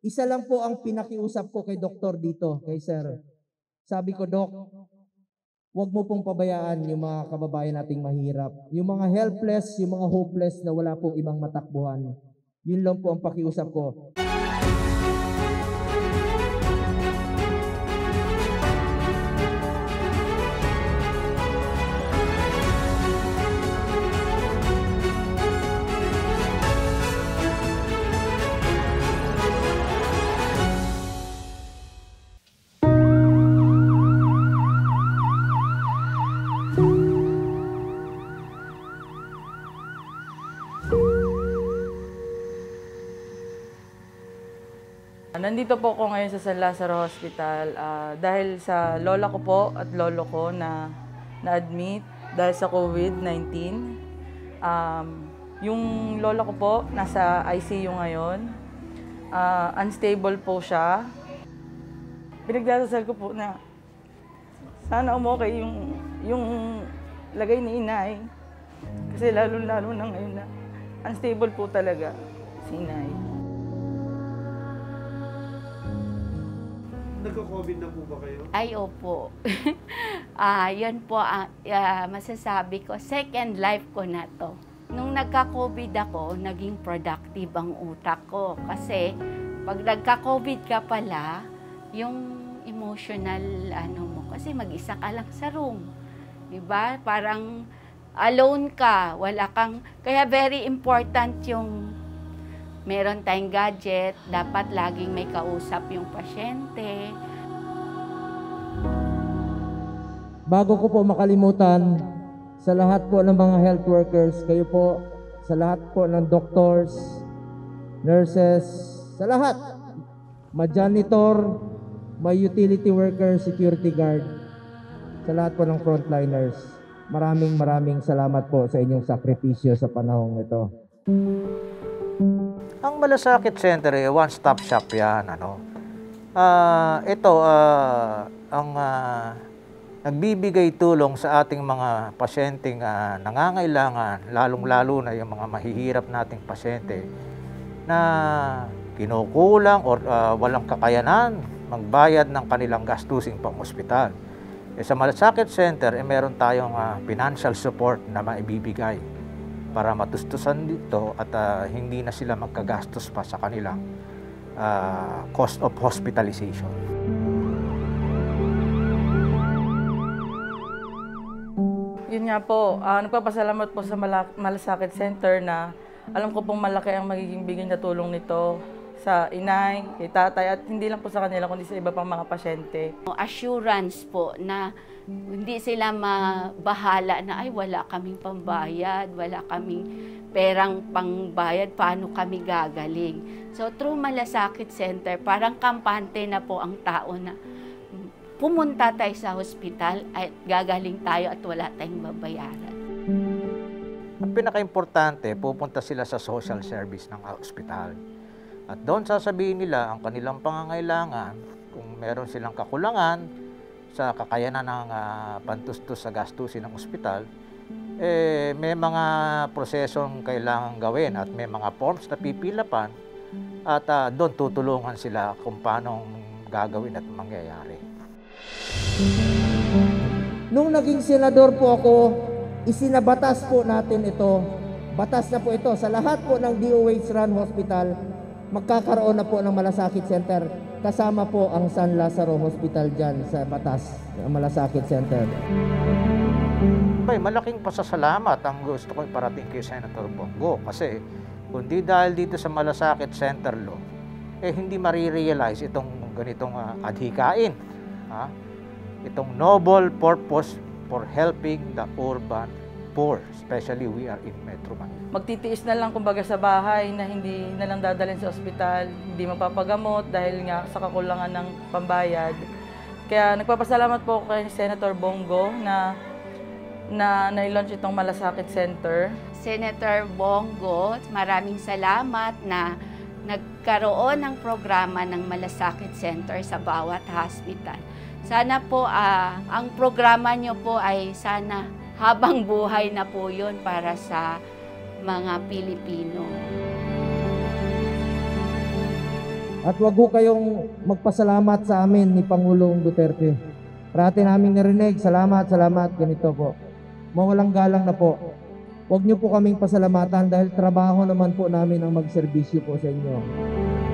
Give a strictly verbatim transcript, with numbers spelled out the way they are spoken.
Isa lang po ang pinakiusap ko kay doktor dito, kay sir. Sabi ko, Dok, huwag mo pong pabayaan yung mga kababayan nating mahirap. Yung mga helpless, yung mga hopeless na wala pong ibang matakbuhan. Yun lang po ang pakiusap ko. Nandito po ako ngayon sa San Lazaro Hospital uh, dahil sa lola ko po at lolo ko na na-admit dahil sa COVID nineteen. Um, yung lola ko po nasa I C U ngayon. Uh, unstable po siya. Pinagdadasal ko po na sana umokay yung, yung lagay ni inay. Kasi lalo-lalo na ngayon na unstable po talaga si inay. Nagka-COVID na po ba kayo? Ay, opo. ah, yan po ang uh, masasabi ko. Second life ko na to. Nung nagka-COVID ako, naging productive ang utak ko. Kasi pag nagka-COVID ka pala, yung emotional ano mo, kasi mag-isa ka lang sa room. Diba? Parang alone ka, wala kang, kaya very important yung meron tayong gadget, dapat laging may kausap yung pasyente. Bago ko po makalimutan, sa lahat po ng mga health workers, kayo po, sa lahat po ng doctors, nurses, sa lahat, ma-janitor, ma-utility worker, security guard, sa lahat po ng frontliners, maraming maraming salamat po sa inyong sakripisyo sa panahong ito. Ang Malasakit Center, eh, one-stop shop yan. Ano? Uh, ito, uh, ang uh, nagbibigay tulong sa ating mga pasyenteng uh, nangangailangan, lalong-lalo na yung mga mahihirap nating pasyente na kinukulang o uh, walang kakayanan magbayad ng kanilang gastusing pang-ospital. Eh, sa Malasakit Center, eh, meron tayong uh, financial support na maibibigay para matustusan dito at uh, hindi na sila magkagastos pa sa kanilang uh, cost of hospitalization. Yun nga po, uh, nagpapasalamat po sa Malasakit Center na alam ko pong malaki ang magiging bigay na tulong nito sa inay, kay tatay, at hindi lang po sa kanila kundi sa iba pang mga pasyente. Assurance po na hindi sila mabahala na ay wala kaming pambayad, wala kaming perang pangbayad, paano kami gagaling. So through Malasakit Center, parang kampante na po ang tao na pumunta tayo sa hospital at gagaling tayo at wala tayong babayaran. Ang pinaka-importante, pupunta sila sa social service ng ospital. At doon sasabihin nila ang kanilang pangangailangan, kung meron silang kakulangan sa kakayanan ng uh, pantustos sa gastusin ng ospital, eh, may mga prosesong kailangan gawin at may mga forms na pipilapan at uh, doon tutulungan sila kung paano gagawin at mangyayari. Nung naging senador po ako, isinabatas po natin ito. Batas na po ito sa lahat po ng D O H-run hospital. Magkakaroon na po ng Malasakit Center. Kasama po ang San Lazaro Hospital dyan sa batas ng Malasakit Center. May malaking pasasalamat ang gusto ko iparating kay Senator Bongo kasi kundi dahil dito sa Malasakit Center law, eh hindi marirealize itong ganitong uh, adhikain. Ha? Itong noble purpose for helping the urban poor, especially we are in Metro Manila. Magtitiis na lang kumbaga sa bahay na hindi na lang dadalhin sa ospital, hindi mapapagamot dahil nga sa kakulangan ng pambayad. Kaya nagpapasalamat po kay Senator Bongo na na nai-launch itong Malasakit Center. Senator Bongo, maraming salamat na nagkaroon ng programa ng Malasakit Center sa bawat hospital. Sana po uh, ang programa nyo po ay sana habang buhay na po yun para sa mga Pilipino. At wag ho kayong magpasalamat sa amin ni Pangulong Duterte. Parati namin narinig, salamat, salamat, ganito po. Mawalang galang na po. Huwag niyo po kaming pasalamatan dahil trabaho naman po namin ang magserbisyo po sa inyo.